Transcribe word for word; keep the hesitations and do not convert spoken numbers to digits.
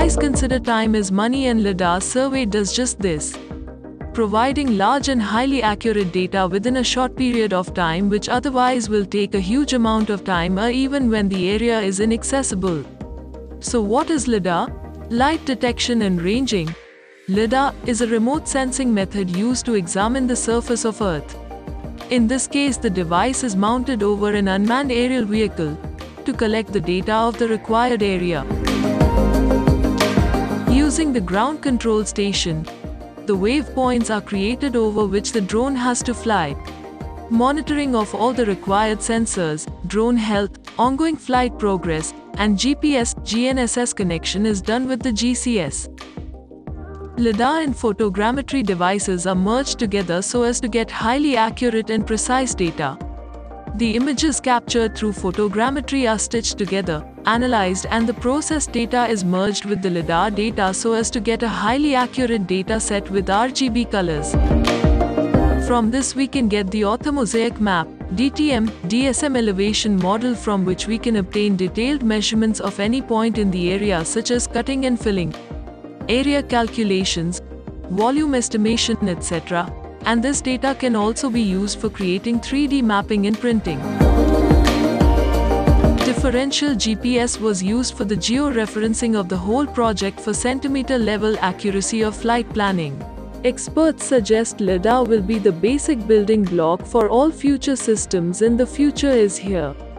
device considered time is money, and LiDAR survey does just this, providing large and highly accurate data within a short period of time, which otherwise will take a huge amount of time or even when the area is inaccessible. So what is LiDAR? Light detection and ranging. LiDAR is a remote sensing method used to examine the surface of Earth. In this case, the device is mounted over an unmanned aerial vehicle to collect the data of the required area. Using the ground control station, the waypoints are created over which the drone has to fly. Monitoring of all the required sensors, drone health, ongoing flight progress, and G P S G N S S connection is done with the G C S. LiDAR and photogrammetry devices are merged together so as to get highly accurate and precise data. The images captured through photogrammetry are stitched together, analyzed, and the processed data is merged with the LiDAR data so as to get a highly accurate data set with R G B colors. From this we can get the orthomosaic map, D T M, D S M elevation model, from which we can obtain detailed measurements of any point in the area, such as cutting and filling, area calculations, volume estimation, et cetera. And this data can also be used for creating three D mapping and printing. Differential G P S was used for the geo-referencing of the whole project for centimeter-level accuracy of flight planning. Experts suggest LiDAR will be the basic building block for all future systems, and the future is here.